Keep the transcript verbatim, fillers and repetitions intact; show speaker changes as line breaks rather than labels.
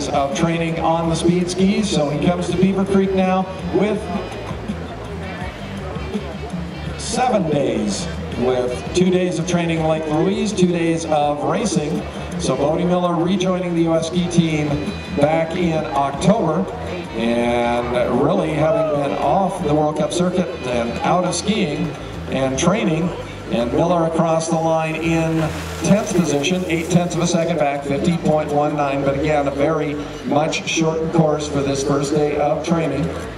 days of training on the speed skis, so he comes to Beaver Creek now with seven days, with two days of training in Lake Louise, two days of racing. So Bode Miller rejoining the U S ski team back in October, and really having been off the World Cup circuit and out of skiing and training. And Miller across the line in tenth position, eight tenths of a second back, fifty point one nine, but again, a very much shortened course for this first day of training.